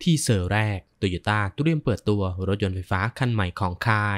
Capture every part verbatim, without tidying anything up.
ทีเซอร์แรก Toyota เตรียมเปิดตัวรถยนต์ไฟฟ้าคันใหม่ของค่าย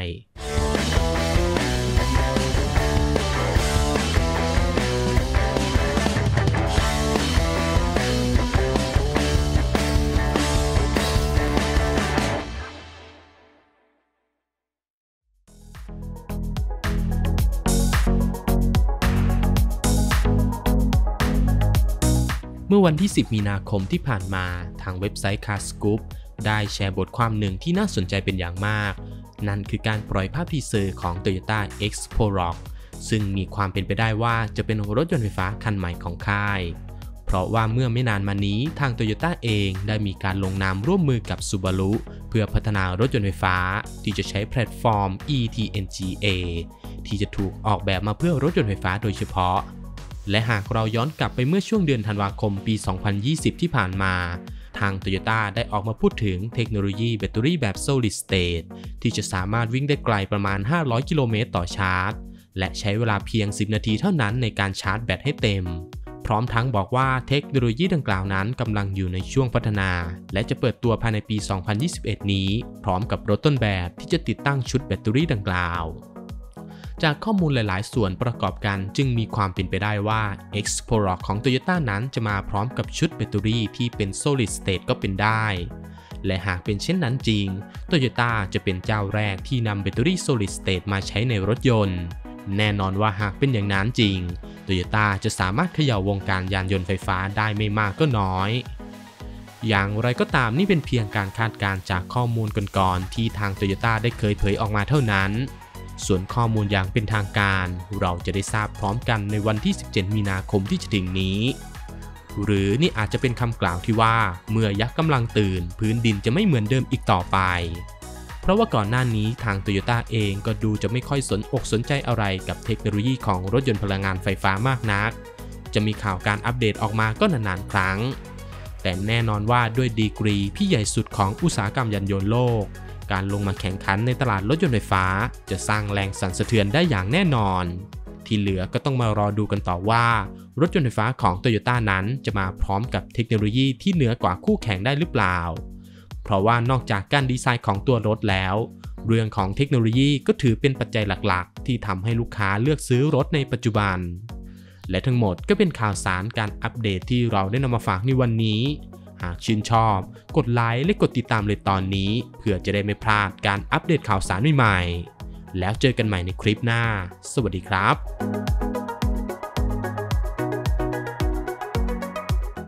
เมื่อวันที่สิบมีนาคมที่ผ่านมาทางเว็บไซต์ Car Scoop ได้แชร์บทความหนึ่งที่น่าสนใจเป็นอย่างมากนั่นคือการปล่อยภาพทีเซอร์ของ Toyota X-Proc ซึ่งมีความเป็นไปได้ว่าจะเป็นรถยนต์ไฟฟ้าคันใหม่ของค่ายเพราะว่าเมื่อไม่นานมานี้ทาง Toyota เองได้มีการลงนามร่วมมือกับ Subaru เพื่อพัฒนารถยนต์ไฟฟ้าที่จะใช้แพลตฟอร์ม อี ที เอ็น จี เอ ที่จะถูกออกแบบมาเพื่อรถยนต์ไฟฟ้าโดยเฉพาะและหากเราย้อนกลับไปเมื่อช่วงเดือนธันวาคมปี สองพันยี่สิบ ที่ผ่านมาทาง Toyota ได้ออกมาพูดถึงเทคโนโลยีแบตเตอรี่แบบ Solid State ที่จะสามารถวิ่งได้ไกลประมาณห้าร้อยกิโลเมตรต่อชาร์จและใช้เวลาเพียงสิบนาทีเท่านั้นในการชาร์จแบตให้เต็มพร้อมทั้งบอกว่าเทคโนโลยีดังกล่าวนั้นกำลังอยู่ในช่วงพัฒนาและจะเปิดตัวภายในปี สองพันยี่สิบเอ็ด นี้พร้อมกับรถต้นแบบที่จะติดตั้งชุดแบตเตอรี่ดังกล่าวจากข้อมูลหลายๆส่วนประกอบกันจึงมีความเป็นไปได้ว่า X-Proc ของ Toyota นั้นจะมาพร้อมกับชุดแบตเตอรี่ที่เป็น Solid State ก็เป็นได้และหากเป็นเช่นนั้นจริง Toyota จะเป็นเจ้าแรกที่นำแบตเตอรี่ Solid State มาใช้ในรถยนต์แน่นอนว่าหากเป็นอย่างนั้นจริง Toyota จะสามารถเขย่าวงการยานยนต์ไฟฟ้าได้ไม่มากก็น้อยอย่างไรก็ตามนี่เป็นเพียงการคาดการณ์จากข้อมูลก่อนๆที่ทาง Toyota ได้เคยเผยออกมาเท่านั้นส่วนข้อมูลอย่างเป็นทางการเราจะได้ทราบพร้อมกันในวันที่สิบเจ็ดมีนาคมที่จะถึงนี้หรือนี่อาจจะเป็นคำกล่าวที่ว่าเมื่อยักษ์กำลังตื่นพื้นดินจะไม่เหมือนเดิมอีกต่อไปเพราะว่าก่อนหน้านี้ทาง Toyota เองก็ดูจะไม่ค่อยสนอกสนใจอะไรกับเทคโนโลยีของรถยนต์พลังงานไฟฟ้ามากนักจะมีข่าวการอัปเดตออกมาก็นานๆครั้งแต่แน่นอนว่าด้วยดีกรีที่ใหญ่สุดของอุตสาหกรรมยานยนต์โลกการลงมาแข่งขันในตลาดรถยนต์ไฟฟ้าจะสร้างแรงสั่นสะเทือนได้อย่างแน่นอนที่เหลือก็ต้องมารอดูกันต่อว่ารถยนต์ไฟฟ้าของ Toyota นั้นจะมาพร้อมกับเทคโนโลยีที่เหนือกว่าคู่แข่งได้หรือเปล่าเพราะว่านอกจากการดีไซน์ของตัวรถแล้วเรื่องของเทคโนโลยีก็ถือเป็นปัจจัยหลักๆที่ทำให้ลูกค้าเลือกซื้อรถในปัจจุบันและทั้งหมดก็เป็นข่าวสารการอัปเดตที่เราได้นำมาฝากในวันนี้หากชื่นชอบกดไลค์และกดติดตามเลยตอนนี้เพื่อจะได้ไม่พลาดการอัปเดตข่าวสารใหม่ๆแล้วเจอกันใหม่ในคลิปหน้าสวัสดีครับ